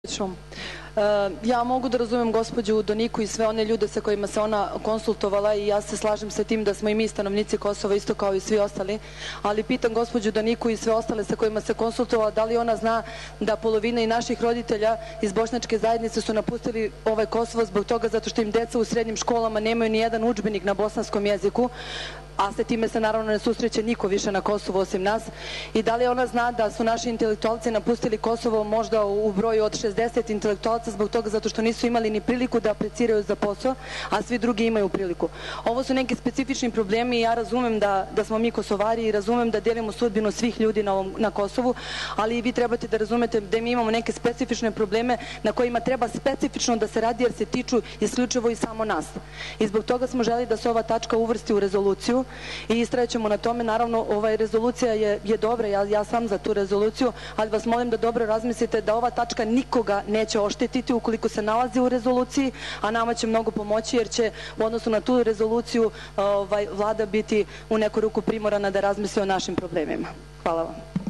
Ja mogu da razumem gospođu Doniku i sve one ljude sa kojima se ona konsultovala i ja se slažem sa tim da smo i mi stanovnici Kosova isto kao i svi ostali, ali pitam gospođu Doniku i sve ostale sa kojima se konsultovala da li ona zna da polovina i naših roditelja iz bošnjačke zajednice su napustili ovaj Kosovo zbog toga zato što im deca u srednjim školama nemaju ni jedan udžbenik na bosanskom jeziku, a sa time se naravno ne susreće niko više na Kosovu osim nas, i da li ona zna da su naši intelektualci napustili Kosovo možda u broju od 60 intelektualaca zbog toga zato što nisu imali ni priliku da apliciraju za posao, a svi drugi imaju priliku. Ovo su neki specifični problemi i ja razumem da smo mi Kosovari i razumem da delimo sudbinu svih ljudi na Kosovu, ali i vi trebate da razumete da mi imamo neke specifične probleme na kojima treba specifično da se radi jer se tiču isključivo i samo nas. I zbog toga smo želeli da se ova tačka uvrsti u rezoluciju i istrajećemo na tome. Naravno, rezolucija je dobra, ja sam za tu rezoluciju, ali vas molim da dobro razmislite da ova tačka nikoga neće oštetiti ukoliko se nalazi u rezoluciji, a nama će mnogo pomoći jer će u odnosu na tu rezoluciju vlada biti u neku ruku primorana da razmisli o našim problemima. Hvala vam.